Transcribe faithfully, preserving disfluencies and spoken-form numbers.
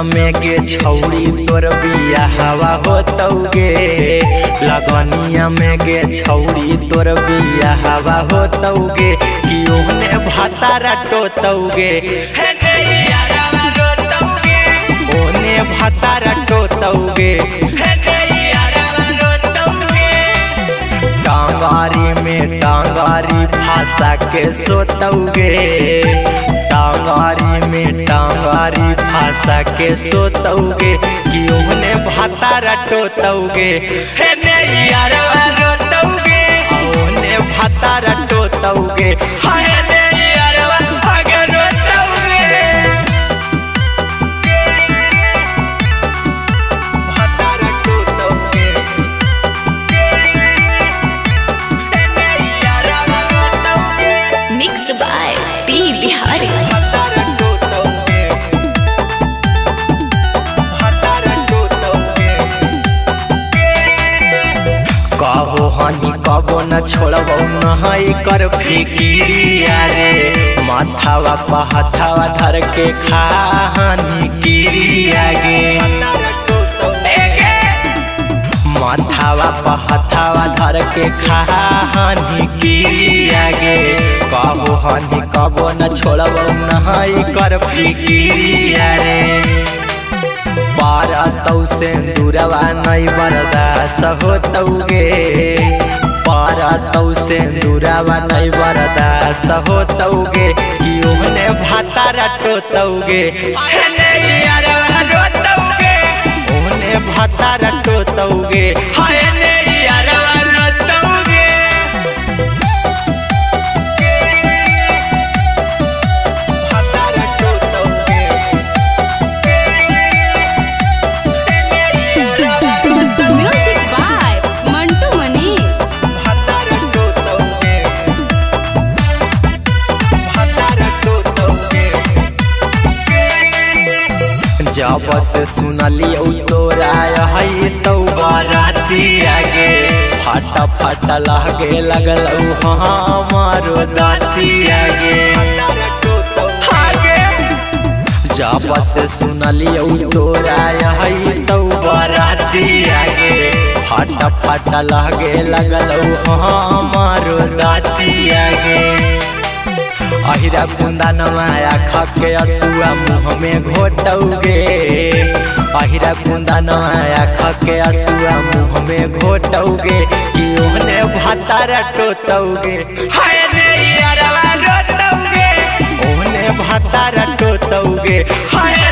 में गे छौड़ी तोर बिया हवा होतौगे। लगनिया में गे छौड़ी तोर बिया हवा होतौगे कि ओहने भातारा टोतौगे। ओने भातारा टोतौगे। टांगारी में टांगारी फांसा के सोतौगे। टांगारी में टांगारी फांसा के सोतौगे कि ओहने भातारा टोतौगे। ओहने भातारा टोतौगे। Mix by P Bihari. कहो हनी कबो न छोड़बो नहाई कर फिकिरिया रे। माथावा पहथावा धर के खानी किरिया गे। माथावा पहथावा धर के खानी किरिया गे। कहो हनी कबो न छोड़बो नहाई कर फिकिरिया रे। पारतौ से दूरवा नहीं बर्दाश्त होतौगे। पारतौ से दूरवा नहीं बर्दाश्त होतौगे कि ओहने भातारा टोतौगे। ओहने भातारा टोतौगे। जब से सुनलियो तोरा है तो बाराती आगे। फटा फटा लगे लगल हमारो दाती आगे। जब से सुनलियो तोरा है तो बाराती आगे। फटा फटा लगे लगल हमारो दाती आगे। अहिरा कुंदा नवाया खके असुआ मुँह में घोटौगे। अहिरा कुंदा नवाया खके असुआ मुँह में घोटौगे कि ओहने भातारा टोतौगे। ओहने भातारा टोतौगे।